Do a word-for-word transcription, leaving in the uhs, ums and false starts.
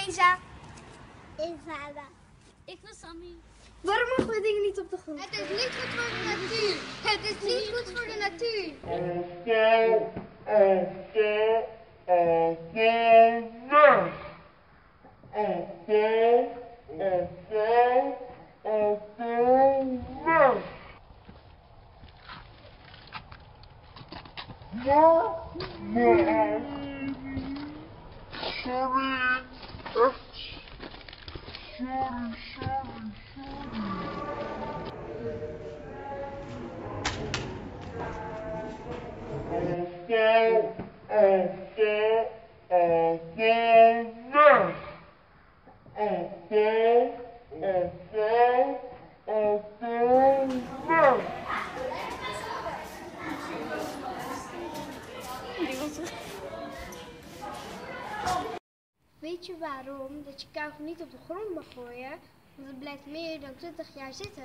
Lisa. Eva. Ik ben Sammy. Waarom mogen we dingen niet op de grond? Het is niet goed voor de natuur. Het is niet goed voor de natuur. Sorry, echt. Sorry, sorry, Weet je waarom dat je kauwgom niet op de grond mag gooien? Want het blijft meer dan twintig jaar zitten.